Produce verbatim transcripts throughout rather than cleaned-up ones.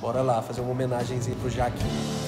Bora lá, fazer uma homenagenzinha pro Jaquinho.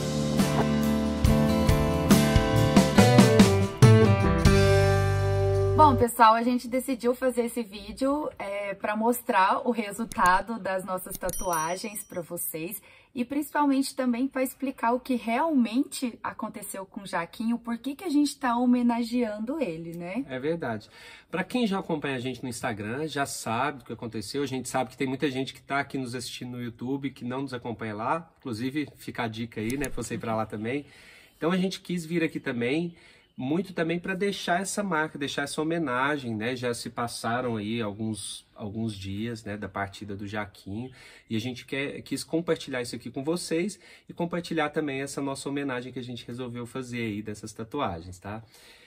Bom, pessoal, a gente decidiu fazer esse vídeo é, para mostrar o resultado das nossas tatuagens para vocês e principalmente também para explicar o que realmente aconteceu com o Jaquinho, por que que a gente está homenageando ele, né? É verdade. Para quem já acompanha a gente no Instagram, já sabe o que aconteceu. A gente sabe que tem muita gente que está aqui nos assistindo no YouTube, que não nos acompanha lá. Inclusive, fica a dica aí, né, para você ir para lá também. Então a gente quis vir aqui também, muito também para deixar essa marca, deixar essa homenagem, né? Já se passaram aí alguns, alguns dias, né, da partida do Jaquinho, e a gente quer, quis compartilhar isso aqui com vocês e compartilhar também essa nossa homenagem que a gente resolveu fazer aí dessas tatuagens, tá?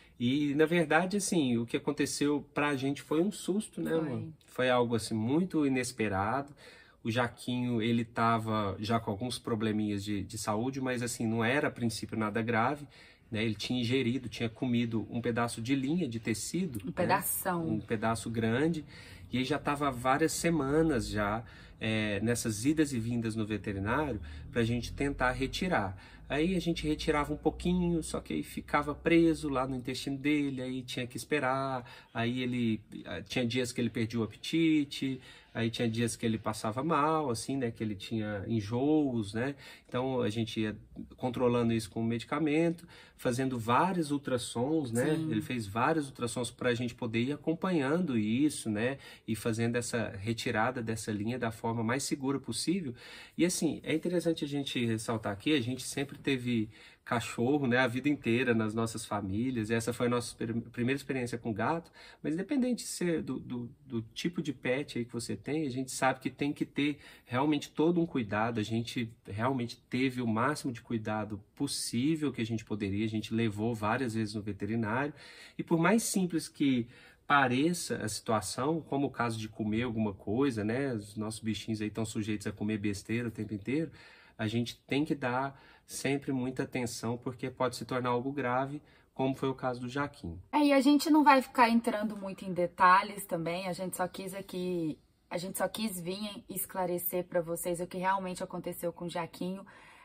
E, na verdade, assim, o que aconteceu pra gente foi um susto, né, mano? Foi algo, assim, muito inesperado. O Jaquinho, ele tava já com alguns probleminhas de, de saúde, mas, assim, não era, a princípio, nada grave. Né, ele tinha ingerido, tinha comido um pedaço de linha de tecido. Um pedação. Né, um pedaço grande. E aí já estava várias semanas já é, nessas idas e vindas no veterinário para a gente tentar retirar. Aí a gente retirava um pouquinho, só que aí ficava preso lá no intestino dele, aí tinha que esperar. Aí ele tinha dias que ele perdia o apetite, aí tinha dias que ele passava mal, assim, né, que ele tinha enjoos, né? Então a gente ia controlando isso com o medicamento, fazendo vários ultrassons, né? Sim. Ele fez vários ultrassons para a gente poder ir acompanhando isso, né? E fazendo essa retirada dessa linha da forma mais segura possível. E assim, é interessante a gente ressaltar aqui, a gente sempre teve cachorro, né, a vida inteira nas nossas famílias. Essa foi a nossa primeira experiência com gato, mas independente de ser do, do, do tipo de pet aí que você tem, a gente sabe que tem que ter realmente todo um cuidado. A gente realmente teve o máximo de cuidado possível que a gente poderia, a gente levou várias vezes no veterinário, e por mais simples que pareça a situação, como o caso de comer alguma coisa, né, os nossos bichinhos aí estão sujeitos a comer besteira o tempo inteiro, a gente tem que dar sempre muita atenção, porque pode se tornar algo grave, como foi o caso do Jaquinho. É, e a gente não vai ficar entrando muito em detalhes também, a gente só quis aqui, a gente só quis vir esclarecer para vocês o que realmente aconteceu com o Jaquinho.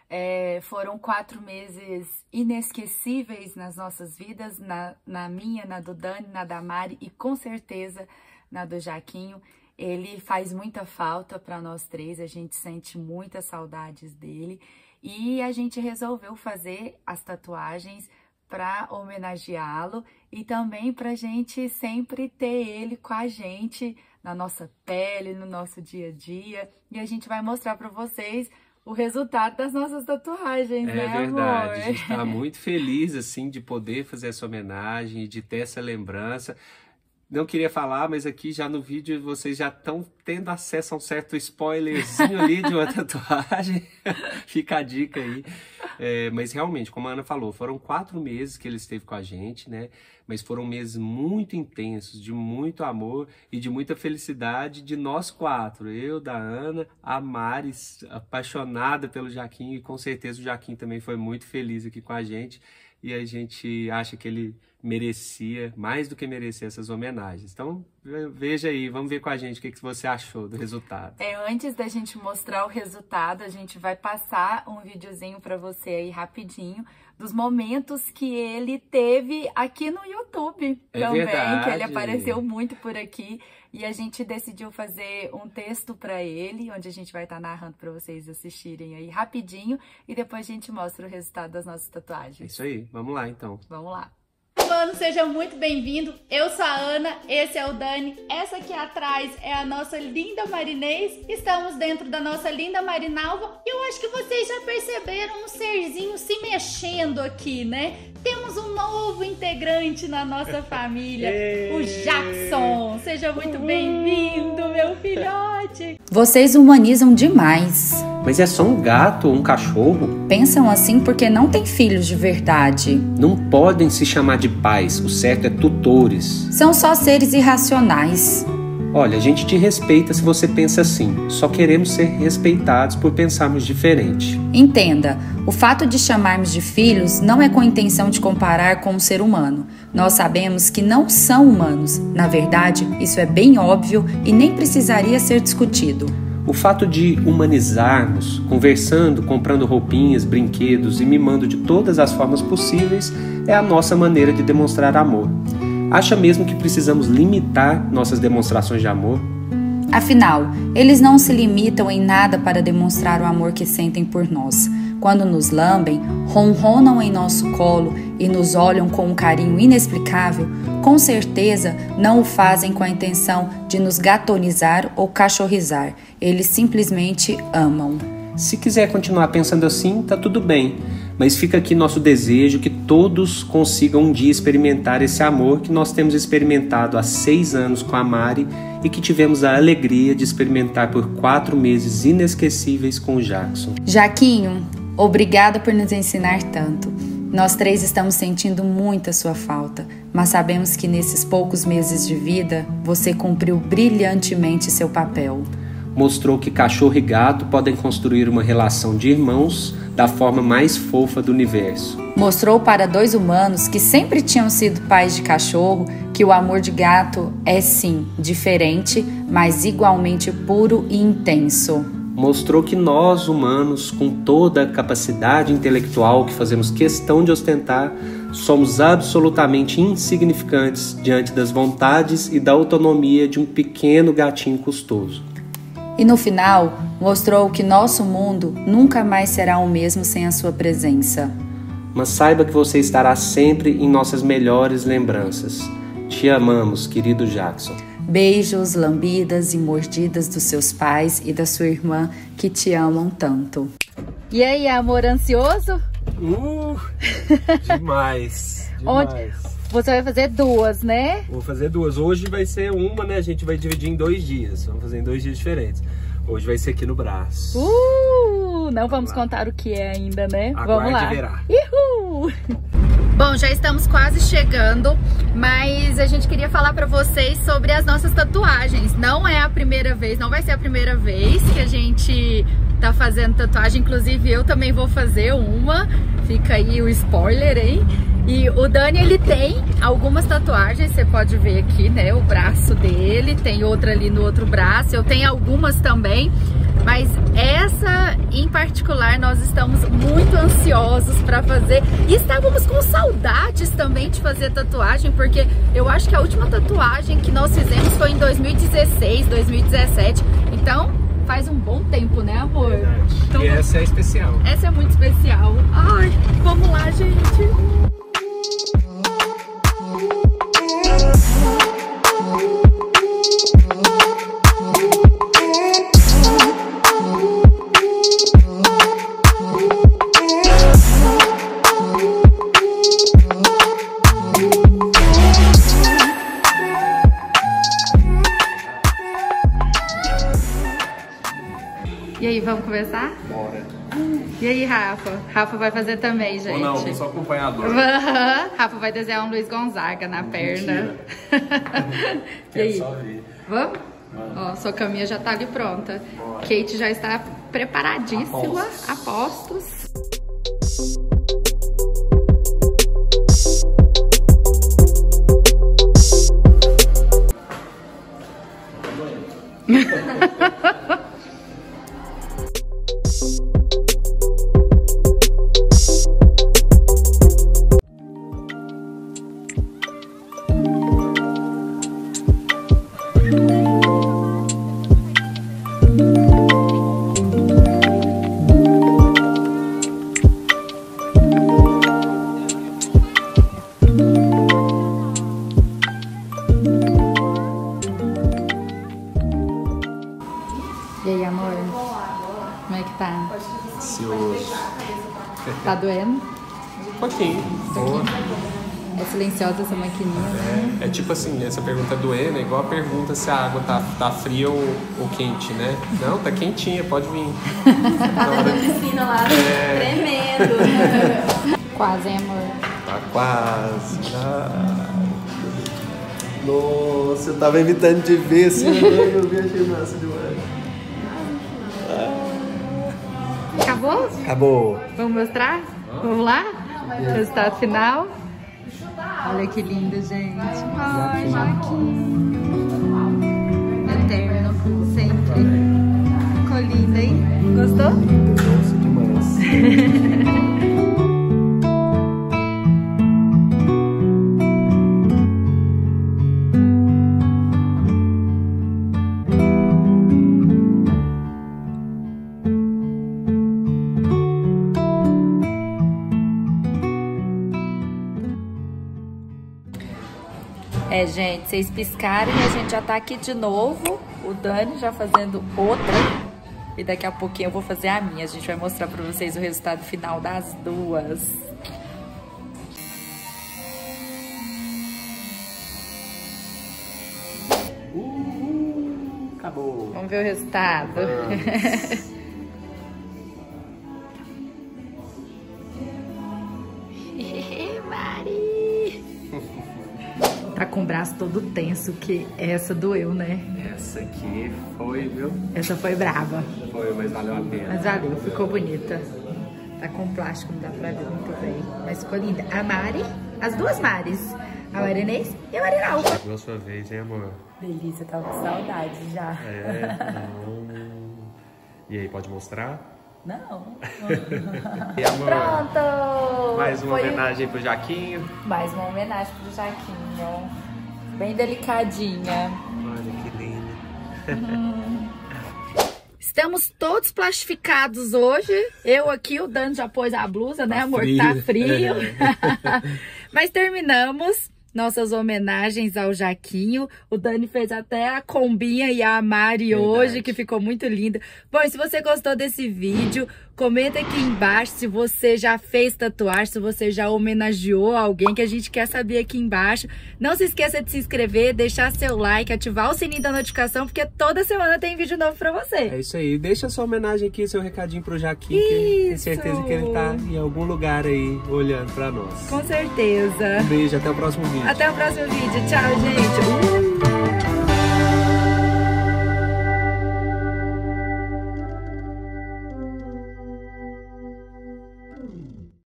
É, foram quatro meses inesquecíveis nas nossas vidas, na, na minha, na do Dani, na da Mari e com certeza na do Jaquinho. Ele faz muita falta para nós três, a gente sente muitas saudades dele. E a gente resolveu fazer as tatuagens para homenageá-lo e também para a gente sempre ter ele com a gente na nossa pele, no nosso dia a dia. E a gente vai mostrar para vocês o resultado das nossas tatuagens, é, né, amor? É verdade, a gente está muito feliz assim de poder fazer essa homenagem, de ter essa lembrança. Não queria falar, mas aqui já no vídeo vocês já estão tendo acesso a um certo spoilerzinho ali de uma tatuagem. Fica a dica aí. É, mas realmente, como a Ana falou, foram quatro meses que ele esteve com a gente, né? Mas foram meses muito intensos, de muito amor e de muita felicidade de nós quatro. Eu, da Ana, a Mari, apaixonada pelo Jaquinho, e com certeza o Jaquinho também foi muito feliz aqui com a gente. E a gente acha que ele merecia, mais do que merecia, essas homenagens. Então, veja aí, vamos ver com a gente o que, que você achou do resultado. É, antes da gente mostrar o resultado, a gente vai passar um videozinho para você aí rapidinho, dos momentos que ele teve aqui no YouTube é também, verdade. Que ele apareceu muito por aqui. E a gente decidiu fazer um texto para ele, onde a gente vai estar narrando para vocês assistirem aí rapidinho. E depois a gente mostra o resultado das nossas tatuagens. É isso aí, vamos lá então. Vamos lá. Mano, seja muito bem-vindo. Eu sou a Ana, esse é o Dani. Essa aqui atrás é a nossa linda Marinês. Estamos dentro da nossa linda Marinalva. E eu acho que vocês já perceberam um serzinho se mexendo aqui, né? Temos um novo integrante na nossa família, o Jackson. Seja muito bem-vindo, meu filhote. Vocês humanizam demais. Mas é só um gato ou um cachorro? Pensam assim porque não têm filhos de verdade. Não podem se chamar de pais, o certo é tutores. São só seres irracionais. Olha, a gente te respeita se você pensa assim. Só queremos ser respeitados por pensarmos diferente. Entenda, o fato de chamarmos de filhos não é com a intenção de comparar com um ser humano. Nós sabemos que não são humanos. Na verdade, isso é bem óbvio e nem precisaria ser discutido. O fato de humanizarmos, conversando, comprando roupinhas, brinquedos e mimando de todas as formas possíveis é a nossa maneira de demonstrar amor. Acha mesmo que precisamos limitar nossas demonstrações de amor? Afinal, eles não se limitam em nada para demonstrar o amor que sentem por nós. Quando nos lambem, ronronam em nosso colo e nos olham com um carinho inexplicável, com certeza não o fazem com a intenção de nos gatonizar ou cachorrizar. Eles simplesmente amam. Se quiser continuar pensando assim, tá tudo bem. Mas fica aqui nosso desejo que todos consigam um dia experimentar esse amor que nós temos experimentado há seis anos com a Mari e que tivemos a alegria de experimentar por quatro meses inesquecíveis com o Jackson. Jaquinho, obrigada por nos ensinar tanto. Nós três estamos sentindo muito a sua falta, mas sabemos que nesses poucos meses de vida, você cumpriu brilhantemente seu papel. Mostrou que cachorro e gato podem construir uma relação de irmãos da forma mais fofa do universo. Mostrou para dois humanos que sempre tinham sido pais de cachorro que o amor de gato é sim diferente, mas igualmente puro e intenso. Mostrou que nós, humanos, com toda a capacidade intelectual que fazemos questão de ostentar, somos absolutamente insignificantes diante das vontades e da autonomia de um pequeno gatinho custoso. E no final, mostrou que nosso mundo nunca mais será o mesmo sem a sua presença. Mas saiba que você estará sempre em nossas melhores lembranças. Te amamos, querido Jackson. Beijos, lambidas e mordidas dos seus pais e da sua irmã que te amam tanto. E aí, amor ansioso? Uh, demais, demais. Onde... Você vai fazer duas, né? Vou fazer duas. Hoje vai ser uma, né? A gente vai dividir em dois dias. Vamos fazer em dois dias diferentes. Hoje vai ser aqui no braço. Uh! Não vamos lá contar o que é ainda, né? Aguarde vamos lá. Verá. Uhul! Bom, já estamos quase chegando, mas a gente queria falar pra vocês sobre as nossas tatuagens. Não é a primeira vez, não vai ser a primeira vez que a gente tá fazendo tatuagem. Inclusive eu também vou fazer uma. Fica aí o spoiler, hein? E o Dani, ele tem algumas tatuagens, você pode ver aqui, né, o braço dele, tem outra ali no outro braço, eu tenho algumas também, mas essa em particular nós estamos muito ansiosos para fazer e estávamos com saudades também de fazer tatuagem, porque eu acho que a última tatuagem que nós fizemos foi em dois mil e dezesseis, dois mil e dezessete, então faz um bom tempo, né, amor? Verdade. Então, e essa é especial. Essa é muito especial. Ai, vamos lá, gente. E aí, vamos começar? Bora. E aí, Rafa? Rafa vai fazer também, gente. Ou não, vou só acompanhador. Rafa vai desenhar um Luiz Gonzaga na perna. E aí? Só ver. Vamos? Vamos. Ó, sua caminha já tá ali pronta. Bora. Kate já está preparadíssima. Apostos. E aí, amor? Como é que tá? Ansioso. Tá doendo? Um pouquinho. Boa. É silenciosa essa maquininha, né? É, é tipo assim, essa pergunta doendo é igual a pergunta se a água tá, tá fria ou, ou quente, né? Não, tá quentinha, pode vir. Tá na piscina lá, É. tremendo. Quase, hein, amor? Tá quase. Ah. Nossa, eu tava evitando de ver assim, eu vi, achei massa demais. Acabou? Acabou. Vamos mostrar? Vamos lá? Resultado final. Olha que lindo, gente. Ai, Joaquim. Eterno, sempre. Gostou? Doce demais. É, gente, vocês piscarem e a gente já tá aqui de novo. O Dani já fazendo outra. E daqui a pouquinho eu vou fazer a minha. A gente vai mostrar pra vocês o resultado final das duas. Uh, acabou. Vamos ver o resultado. Mari! Tá com o braço todo tenso, que essa doeu, né? Essa aqui foi, viu? Essa foi brava. Foi, mas valeu a pena. Mas valeu, ficou bonita. Tá com plástico, não dá pra ver muito bem. Mas ficou linda. A Mari, as duas Maris. A Marinês e a Marinalva. Chegou a sua vez, hein, amor? Delícia, tava com saudade já. É, não. E aí, pode mostrar? Não. E amor? Pronto! Mais uma Foi homenagem pro Jaquinho. mais uma homenagem pro Jaquinho. Bem delicadinha. Olha que lindo. Estamos todos plastificados hoje. Eu aqui, o Dani já pôs a blusa, né, Tá amor? frio. Tá frio. Mas terminamos nossas homenagens ao Jaquinho. O Dani fez até a combinha e a Mari Verdade. hoje, que ficou muito linda. Bom, e se você gostou desse vídeo, comenta aqui embaixo se você já fez tatuagem, se você já homenageou alguém, que a gente quer saber aqui embaixo. Não se esqueça de se inscrever, deixar seu like, ativar o sininho da notificação, porque toda semana tem vídeo novo pra você. É isso aí. Deixa sua homenagem aqui, seu recadinho pro Jaquinho, que tenho Isso. certeza que ele tá em algum lugar aí, olhando pra nós. Com certeza. Um beijo, até o próximo vídeo. Até o próximo vídeo. Tchau, gente. Uh!